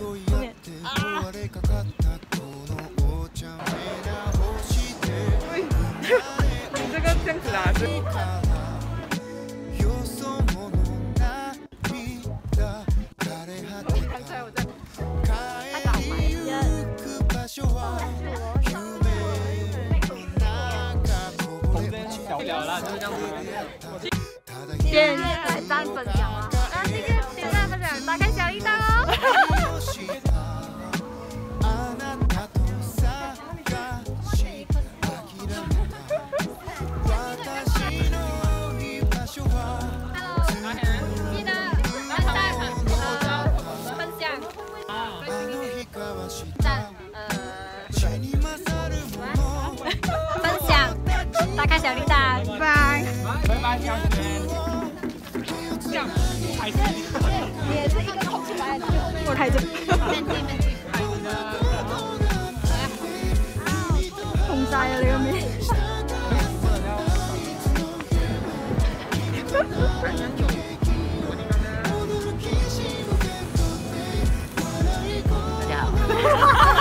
你这个这样子啊，是。刚才我在。太倒霉了。小不了啦，就是这样子。 点赞分享吗？啊，这个点赞分享，打开小铃铛哦。打开小铃铛，拜拜。 拜拜，小轩。这样，还是你也是一个空出来的，我开着。红晒啊！你個面。大家好。